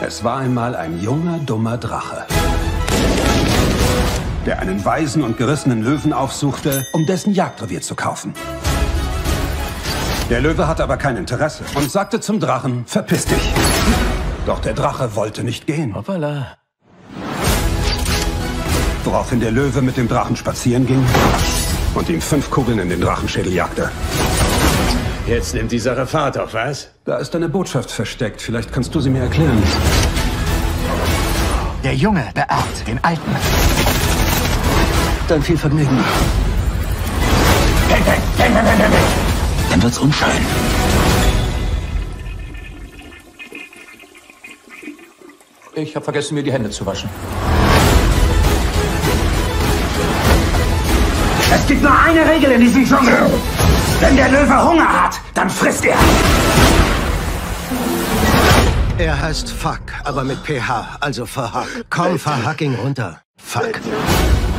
Es war einmal ein junger, dummer Drache, der einen weisen und gerissenen Löwen aufsuchte, um dessen Jagdrevier zu kaufen. Der Löwe hatte aber kein Interesse und sagte zum Drachen, verpiss dich. Doch der Drache wollte nicht gehen. Hoppala. Woraufhin der Löwe mit dem Drachen spazieren ging und ihm 5 Kugeln in den Drachenschädel jagte. Jetzt nimmt die Sache Fahrt auf, was? Da ist eine Botschaft versteckt. Vielleicht kannst du sie mir erklären. Der Junge beerbt den Alten. Dann viel Vergnügen. Dann wird's unschön. Ich habe vergessen, mir die Hände zu waschen. Es gibt nur eine Regel in diesem Dschungel. Wenn der Löwe Hunger hat, dann frisst er. Er heißt Fuck, aber mit PH, also verhack. Komm, verhack ihn runter. Fuck.